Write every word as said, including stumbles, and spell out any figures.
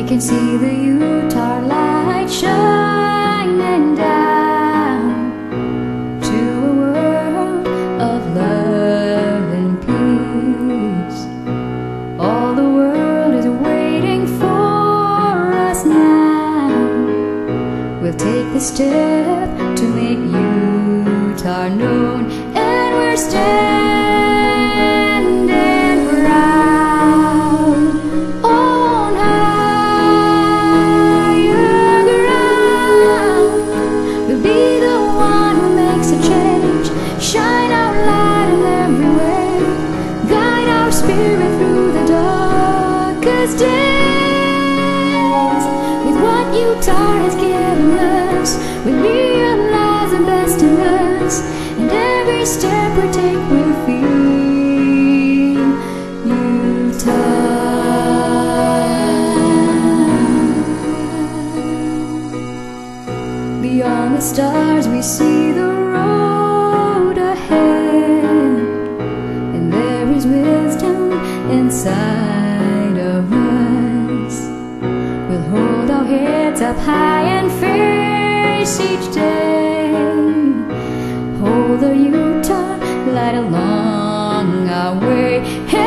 can see the Utah light shining down to a world of love and peace. All the world is waiting for us now. We'll take the step to make Utah known, and we're standing proud on higher ground. We'll be the one who makes a change, shine our light in every way, guide our spirit through the darkest days. With what Utah has given us, we realize the best in us, and every step we take will feel Utah. Beyond the stars we see the road ahead, and there is wisdom inside of us. We'll hold our heads up high and face each day, hold the Utah light along our way.